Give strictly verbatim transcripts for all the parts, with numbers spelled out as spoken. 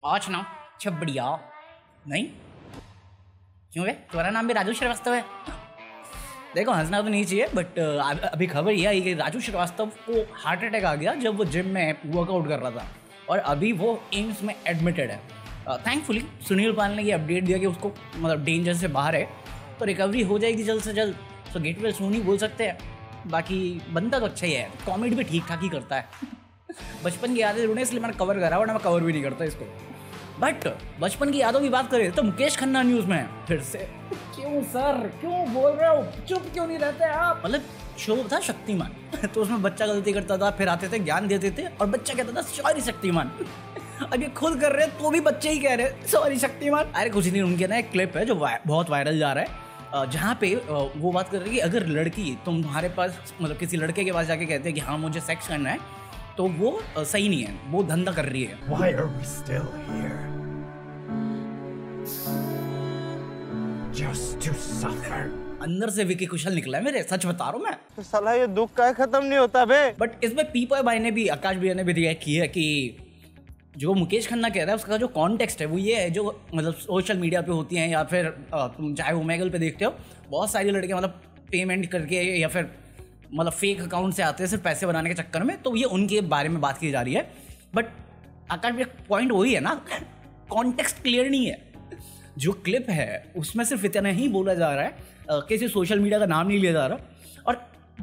आज ना छबड़िया नहीं क्यों है तुम्हारा नाम भी राजू श्रीवास्तव है। देखो हंसना तो नहीं चाहिए बट अभी खबर यह आई कि राजू श्रीवास्तव को हार्ट अटैक आ गया जब वो जिम में वर्कआउट कर रहा था और अभी वो एम्स में एडमिटेड है। थैंकफुली uh, सुनील पाल ने ये अपडेट दिया कि उसको मतलब डेंजर से बाहर है तो रिकवरी हो जाएगी जल्द से जल्द। तो गेट वेल सून ही बोल सकते हैं। बाकी बनता तो अच्छा ही है, कॉमेडी भी ठीक ठाक ही करता है। बचपन की यादें जुड़े इसलिए मैंने कवर करा वरना मैं कवर भी नहीं करता इसको। बट बचपन की यादों की बात करें तो मुकेश खन्ना न्यूज़ में फिर से। क्यों सर क्यों बोल रहे हो, चुप क्यों नहीं रहते आप। मतलब शो था शक्तिमान तो उसमें बच्चा गलती करता था फिर आते थे ज्ञान देते थे और बच्चा कहता था सॉरी शक्तिमान। अब ये खुद कर रहे हैं तो भी बच्चे ही कह रहे हैं सॉरी शक्तिमान। अरे कुछ नहीं, उनके ना एक क्लिप है जो वाय, बहुत वायरल जा रहा है जहाँ पे वो बात कर रही है कि अगर लड़की तुम्हारे पास मतलब किसी लड़के के पास जाके कहते हैं कि हाँ मुझे सेक्स करना है तो वो सही नहीं है, वो धंधा कर रही है। Why are we still here? Just to suffer. अंदर से विकी कुशल निकला है मेरे, सच बता रहा हूँ मैं। तो साला ये दुख का खत्म नहीं होता बे। बट इसमें पीपॉय भाई ने भी, आकाश भैया ने भी रिएक्ट किया है कि जो मुकेश खन्ना कह रहा है उसका जो कॉन्टेक्स्ट है वो ये है जो मतलब सोशल मीडिया पे होती हैं या फिर तुम चाहे ओमेगल पे देखते हो बहुत सारी लड़कियां मतलब पेमेंट करके या फिर मतलब फेक अकाउंट से आते हैं सिर्फ पैसे बनाने के चक्कर में, तो ये उनके बारे में बात की जा रही है। बट आकाश भैया पॉइंट वही है ना, कॉन्टेक्स्ट क्लियर नहीं है। जो क्लिप है उसमें सिर्फ इतना ही बोला जा रहा है, किसी सोशल मीडिया का नाम नहीं लिया जा रहा। और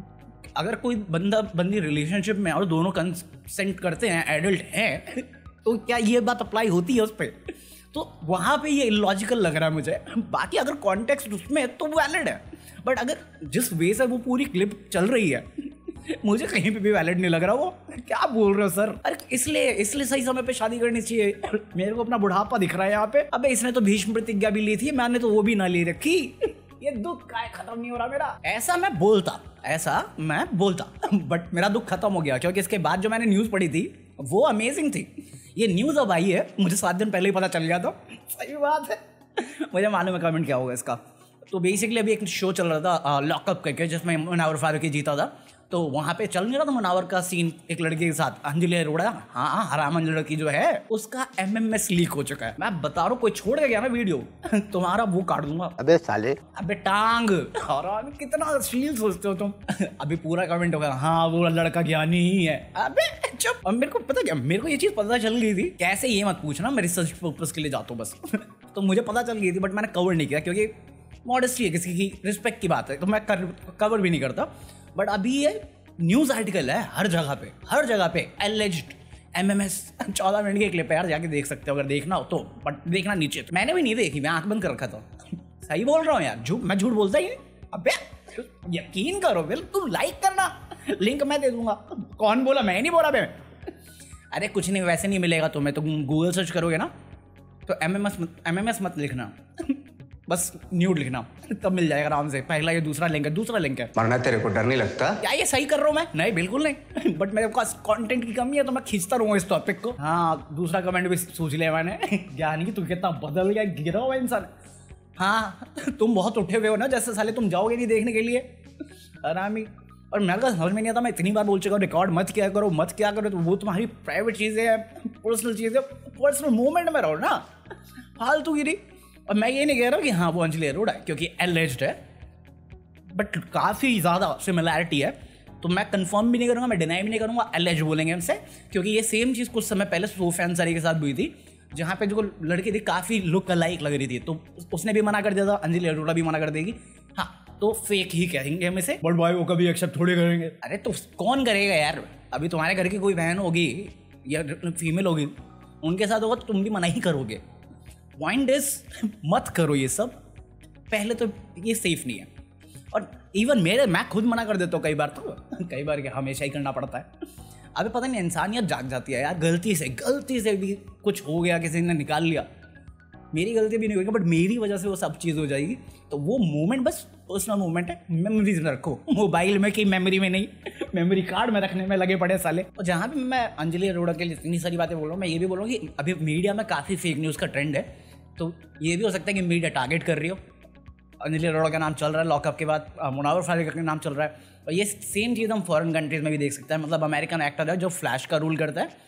अगर कोई बंदा बंदी रिलेशनशिप में और दोनों कंसेंट करते हैं, एडल्ट हैं, तो क्या ये बात अप्लाई होती है उस पर? तो वहाँ पे ये इलॉजिकल लग रहा है मुझे। बाकी अगर कॉन्टेक्स्ट उसमें है तो वैलिड है, बट अगर जिस वे से वो पूरी क्लिप चल रही है मुझे कहीं पे भी वैलिड नहीं लग रहा। वो क्या बोल रहे हो सर? अरे इसलिए इसलिए सही समय पे शादी करनी चाहिए। मेरे को अपना बुढ़ापा दिख रहा है यहाँ पे। अबे इसने तो भीष्म प्रतिज्ञा भी ली थी, मैंने तो वो भी ना ले रखी। ये दुख का खत्म नहीं हो रहा मेरा। ऐसा मैं बोलता ऐसा मैं बोलता बट मेरा दुख खत्म हो गया क्योंकि इसके बाद जो मैंने न्यूज़ पढ़ी थी वो अमेजिंग थी। ये न्यूज़ अब आई है, मुझे सात दिन पहले ही पता चल गया था। सही बात है, मुझे मालूम है कमेंट क्या होगा इसका। तो बेसिकली अभी एक शो चल रहा था लॉकअप करके जिसमें मुनावर फारूकी जीता था। तो वहाँ पे चल नहीं रहा था मुनावर का सीन एक लड़के के साथ, अंजलि अरोड़ा। हाँ हरामन लड़की जो है उसका एमएमएस लीक हो चुका है। मैं बता रहा हूँ कोई छोड़ के गया ना वीडियो तुम्हारा वो काट दूंगा। अबे साले अबे टांग। और कितना अश्लील सोचते हो तुम। अभी पूरा कमेंट होगा हाँ वो लड़का ज्ञानी ही है। अबे चुप। अब मेरे को पता क्या, मेरे को ये चीज पता चल गई थी। कैसे ये मत पूछना, मैं रिसर्च पर्पस के लिए जाता हूँ बस। तो मुझे पता चल गई थी बट मैंने कवर नहीं किया क्योंकि मॉडेस्टी है, किसी की रिस्पेक्ट की बात है तो मैं कर, कवर भी नहीं करता। बट अभी ये न्यूज़ आर्टिकल है हर जगह पे हर जगह पे एलिज्ड एमएमएस। चौदह मिनट की क्लिप है यार, जाके देख सकते हो अगर देखना हो तो, बट देखना नीचे। तो मैंने भी नहीं देखी, मैं आंख बंद कर रखा था। सही बोल रहा हूँ यार, झूठ मैं झूठ बोलता ही नहीं। अबे यकीन करो बिल, तुम लाइक करना, लिंक मैं दे दूंगा। कौन बोला? मैं नहीं बोला बे। अरे कुछ नहीं, वैसे नहीं मिलेगा तुम्हें, तो गूगल सर्च करोगे ना तो एमएमएस एमएमएस मत लिखना, बस न्यूड लिखना, तब मिल जाएगा आराम से। पहला ये दूसरा लिंक है, दूसरा लिंक है। मरना तेरे को डर नहीं लगता? क्या ये सही कर रहा हूँ मैं? नहीं बिल्कुल नहीं। बट मेरे पास कंटेंट की कमी है तो मैं खींचता रहूँगा इस टॉपिक को। हाँ दूसरा कमेंट भी सोच लिया मैंने। ज्ञानी की तू कितना बदल गया, गिरा हुआ इंसान। हाँ तुम बहुत उठे हुए हो ना, जैसे साले तुम जाओगे नहीं देखने के लिए आरामी। और मेरे को समझ में नहीं आता, मैं इतनी बार बोल चुका हूँ रिकॉर्ड मत क्या करो मत क्या करो, तो वो तुम्हारी प्राइवेट चीज़ें हैं, पर्सनल चीज़ें, पर्सनल मोमेंट में रहो ना, फालतू गिरी। और मैं ये नहीं कह रहा हूँ कि हाँ वो अंजलि अरोड़ा है क्योंकि एलिज्ड है, बट काफ़ी ज़्यादा सिमिलैरिटी है। तो मैं कंफर्म भी नहीं करूँगा, मैं डिनाई भी नहीं करूँगा, एलिज्ड बोलेंगे हमसे, क्योंकि ये सेम चीज़ कुछ समय पहले सोफिया अंसारी के साथ हुई थी जहाँ पे जो लड़की थी काफ़ी लुक अलाइक लग रही थी, तो उसने भी मना कर दिया था, अंजलि अरोड़ा भी मना कर देगी। हाँ तो फेक ही कहेंगे हम इसे, बट भाई वो कभी एक्सेप्ट थोड़ी करेंगे। अरे तो कौन करेगा यार? अभी तुम्हारे घर की कोई बहन होगी या फीमेल होगी, उनके साथ होगा तो तुम भी मना ही करोगे। पॉइंट इज मत करो ये सब, पहले तो ये सेफ नहीं है। और इवन मेरे मैं खुद मना कर देता हूँ कई बार, तो कई बार क्या हमेशा ही करना पड़ता है। अबे पता नहीं इंसानियत जाग जाती है यार, गलती से गलती से भी कुछ हो गया, किसी ने निकाल लिया, मेरी गलती भी नहीं होगी बट मेरी वजह से वो सब चीज़ हो जाएगी। तो वो मोमेंट बस पर्सनल मोमेंट है, मेमोरीज में रखो, मोबाइल में कि मेमोरी में नहीं, मेमोरी कार्ड में रखने में लगे पड़े साले। और जहाँ भी मैं अंजलि अरोड़ा के लिए इतनी सारी बातें बोल रहा हूँ, मैं ये भी बोल रहा हूँ कि अभी मीडिया में काफ़ी फेक न्यूज़ का ट्रेंड है, तो ये भी हो सकता है कि मीडिया टारगेट कर रही हो। अंजलि अरोड़ा का नाम चल रहा है, लॉकअप के बाद मुनावर फारूकी का नाम चल रहा है, और ये सेम चीज़ हम फॉरेन कंट्रीज़ में भी देख सकते हैं। मतलब अमेरिकन एक्टर है जो फ्लैश का रूल करता है,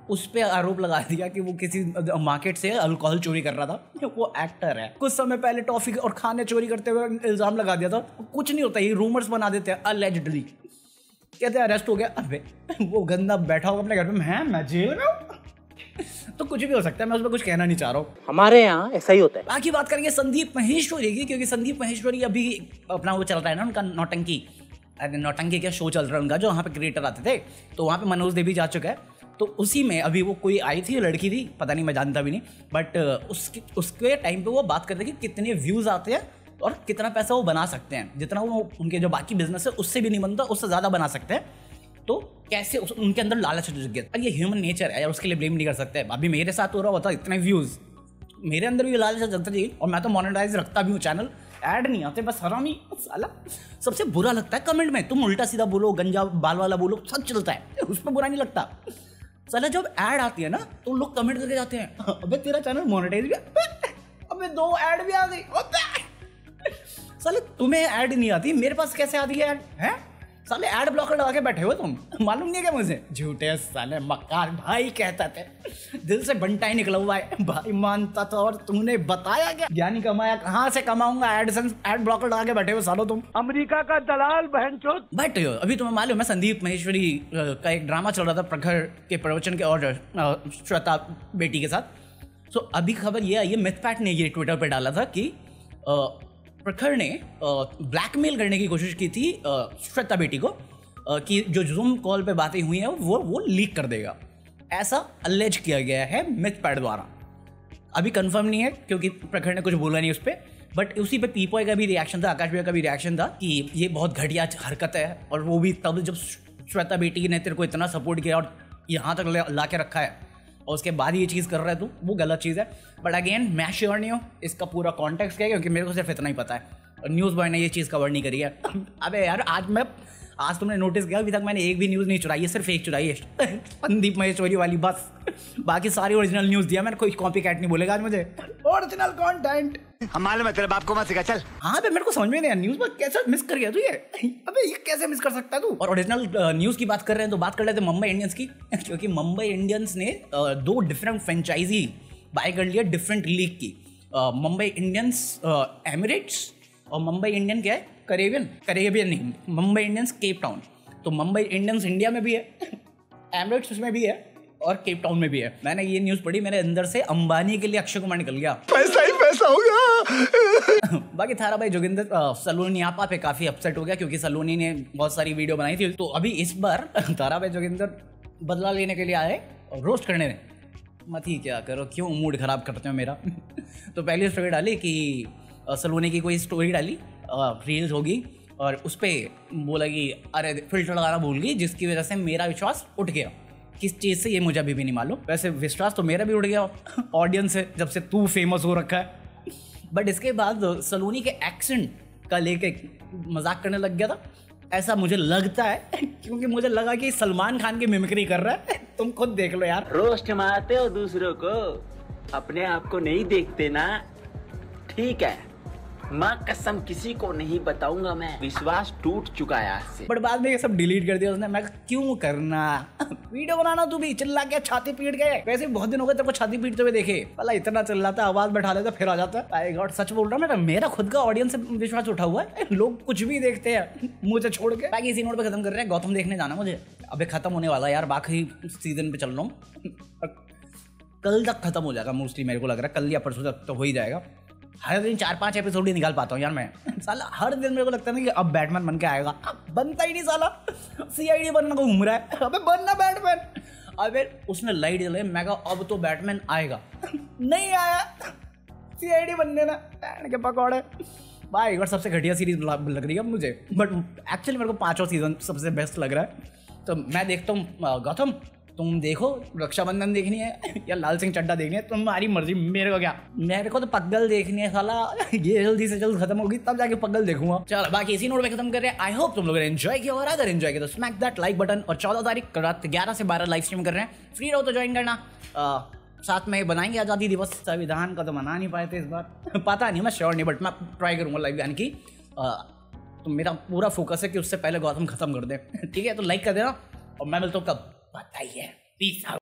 उस पे आरोप लगा दिया कि वो किसी मार्केट से अल्कोहल चोरी कर रहा था। वो एक्टर है। कुछ समय पहले टॉफी और खाने चोरी करते हुए इल्जाम लगा दिया था। कुछ नहीं होता, ये रूमर्स बना देते हैं अलेजिडली। कहते हैं अरेस्ट हो गया। अबे वो गंदा बैठा होगा अपने घर में, मैं मैं जेल में हूँ। तो कुछ भी हो सकता है, मैं उसमें कुछ कहना नहीं चाह रहा हूँ। हमारे यहाँ ऐसा ही होता है। बाकी बात करेंगे संदीप महेश्वरी की, क्योंकि संदीप महेश्वरी अभी अपना वो चल रहा है ना उनका नौटंकी। अरे नौटंकी क्या शो चल रहा है उनका, जो वहाँ पे क्रिएटर आते थे, तो वहाँ पे मनोज देवी जा चुका है। तो उसी में अभी वो कोई आई थी, लड़की थी, पता नहीं, मैं जानता भी नहीं, बट उसके उसके टाइम पे वो बात करते कि कितने व्यूज़ आते हैं और कितना पैसा वो बना सकते हैं। जितना वो उनके जो बाकी बिजनेस है उससे भी नहीं बनता, उससे ज़्यादा बना सकते हैं। तो कैसे उस, उनके अंदर लालच जुट गया। और ये ह्यूमन नेचर है यार, उसके लिए ब्लेम नहीं कर सकते। अभी मेरे साथ हो रहा होता इतने व्यूज़, मेरे अंदर भी लालच जगता जी, और मैं तो मोनेटाइज रखता भी हूँ चैनल, ऐड नहीं आते, बस हरामी साला। सबसे बुरा लगता है कमेंट में, तुम उल्टा सीधा बोलो, गंजा बाल वाला बोलो, सब चलता है, उस पर बुरा नहीं लगता। साला जब ऐड आती है ना तो लोग कमेंट करके जाते हैं, अबे तेरा चैनल मोनेटाइज भी, अबे दो ऐड भी आ गई। साले तुम्हें ऐड नहीं आती, मेरे पास कैसे आती है ऐड? है साले ऐड ब्लॉकर लगा के बैठे हो तुम, मालूम नहीं है क्या मुझे? झूठे साले मक्कार भाई कहता थे, दिल से बंटा ही निकला हुआ है भाई, मानता था। और तुमने बताया क्या ज्ञानी कमाया, कहाँ से कमाऊंगा? एडसेंस ऐड ब्लॉकर लगा के बैठे हो सालो तुम, अमेरिका का दलाल बहनचोद। बट अभी तुम्हें मालूम है संदीप महेश्वरी का एक ड्रामा चल रहा था प्रखर के प्रवचन के और श्वेता बेटी के साथ। सो अभी खबर ये आई है, मिथपैट ने ये ट्विटर पे डाला था कि प्रखर ने ब्लैकमेल करने की कोशिश की थी श्वेता बेटी को, कि जो जूम कॉल पे बातें हुई हैं वो वो लीक कर देगा, ऐसा अलेज किया गया है मिथपैट द्वारा। अभी कंफर्म नहीं है क्योंकि प्रखर ने कुछ बोला नहीं उस पर, बट उसी पे पीपॉय का भी रिएक्शन था, आकाश भैया का भी रिएक्शन था कि ये बहुत घटिया हरकत है, और वो भी तब जब श्वेता बेटी ने तेरे को इतना सपोर्ट किया और यहाँ तक ला के रखा है, और उसके बाद ये चीज़ कर रहा है, तो वो गलत चीज़ है। बट अगेन मैं श्योर नहीं हूँ इसका पूरा कॉन्टेक्स्ट क्या है, क्योंकि मेरे को सिर्फ इतना ही पता है, और न्यूज़ बॉय ने ये चीज़ कवर नहीं करी है। अबे यार आज मैं आज तुमने नोटिस किया अभी तक मैंने एक भी न्यूज़ नहीं चुराई है, सिर्फ एक चुराई है संदीप महेश्वरी वाली बस, बाकी सारी ओरिजिनल न्यूज़ दिया मैंने, कोई कॉपी कैट नहीं बोलेगा आज मुझे, ओरिजिनल कंटेंट। हम मालूम है तेरे बाप को मत सिखा, चल। हाँ बे मेरे को समझ में नहीं आया, न्यूज़ पर कैसे मिस कर गया तू ये? अबे ये कैसे मिस कर सकता है तू? और ओरिजिनल न्यूज़ की बात कर रहे हैं तो बात कर लेते हैं मुंबई इंडियंस की, क्योंकि मुंबई इंडियंस ने दो डिफरेंट फ्रेंचाइजी बाय कर लिया डिफरेंट लीग की। मुंबई इंडियंस एमिरेट्स और मुंबई इंडियन क्या है, करेबियन करेबियन नहीं, मुंबई इंडियंस केप टाउन। तो मुंबई इंडियंस इंडिया में भी है, एमिरेट्स उसमें भी है, और केप टाउन में भी है। मैंने ये न्यूज़ पढ़ी, मेरे अंदर से अंबानी के लिए अक्षय कुमार निकल गया, पैसा ही पैसा होगा। बाकी थारा भाई जोगिंदर सलोनी आपा पे काफ़ी अपसेट हो गया, क्योंकि सलोनी ने बहुत सारी वीडियो बनाई थी। तो अभी इस बार थारा भाई जोगिंदर बदला लेने के लिए आए और रोस्ट करने में, मत ही क्या करो, क्यों मूड खराब करते हो मेरा। तो पहली स्टोरी डाली कि सलोनी की कोई स्टोरी डाली, रील्स होगी, और उस पर बोला कि अरे फिल्टर लगाना भूल गई, जिसकी वजह से मेरा विश्वास उठ गया। किस चीज़ से ये मुझे अभी भी नहीं मालूम, वैसे विश्वास तो मेरा भी उठ गया ऑडियंस से, जब से तू फेमस हो रखा है। बट इसके बाद सलोनी के एक्सेंट का लेके मजाक करने लग गया था, ऐसा मुझे लगता है, क्योंकि मुझे लगा कि सलमान खान की मिमिक्री कर रहा है। तुम खुद देख लो यार, रोस्ट मारते हो दूसरों को, अपने आप को नहीं देखते ना, ठीक है। माँ कसम किसी को नहीं बताऊंगा मैं, विश्वास टूट चुका है आज से। बट बाद में ये सब डिलीट कर दिया उसने। मैं क्यों करना वीडियो बनाना, तू भी चिल्ला के छाती पीट गए, वैसे बहुत दिन हो गए तेरे को छाती पीटते हुए देखे, भला इतना चिल्लाता, आवाज बैठा लेता फिर आ जाता। आई गॉड, सच बोल रहा मैं, मेरा खुद का ऑडियंस से विश्वास उठा हुआ है, लोग कुछ भी देखते हैं मुझे छोड़ के। बाकी इसी नोट पे खत्म कर रहे हैं, गौतम देखने जाना मुझे, अबे खत्म होने वाला यार, बाकी सीजन पे चल रहा हूँ, कल तक खत्म हो जाएगा मोस्टली, मेरे को लग रहा है कल या परसों तक तो हो ही जाएगा। हर दिन चार पांच एपिसोड ही निकाल पाता हूँ यार मैं, साला हर दिन मेरे को लगता है ना कि अब बैटमैन बन के आएगा, अब बनता ही नहीं साला, सीआईडी बनना को घूम रहा है, अबे बनना बैटमैन। अबे उसने लाइट जलाई, मैं कहा अब तो बैटमैन आएगा, नहीं आया, सीआईडी बनने ना के पकौड़े भाई। और सबसे घटिया सीरीज लग रही है मुझे, बट एक्चुअली मेरे को पांचों सीजन सबसे बेस्ट लग रहा है। तो मैं देखता हूँ गौतम, तुम देखो रक्षाबंधन देखनी है या लाल सिंह चड्ढा देखनी है, तुम्हारी मर्जी, मेरे को क्या, मेरे को तो पगल देखनी है साला, ये जल्दी से जल्द खत्म होगी तब जाके पगल देखूंगा। चलो बाकी इसी नोट पे खत्म कर रहे हैं। आई होप तुम लोगों ने एंजॉय किया, और अगर एंजॉय किया तो स्मैक दैट लाइक बटन, और चौदह तारीख रात ग्यारह से बारह लाइव स्ट्रीम कर रहे हैं, फ्री रहो तो ज्वाइन करना। आ, साथ में बनाएंगे आज़ादी दिवस, संविधान का तो मना नहीं पाए थे इस बार, पता नहीं, मैं श्योर नहीं, बट मैं ट्राई करूँगा लाइव आने की। तो मेरा पूरा फोकस है कि उससे पहले गौतम खत्म कर दे, ठीक है? तो लाइक कर देना, और मैं मिलता हूँ कब बताइए, पीस आउट।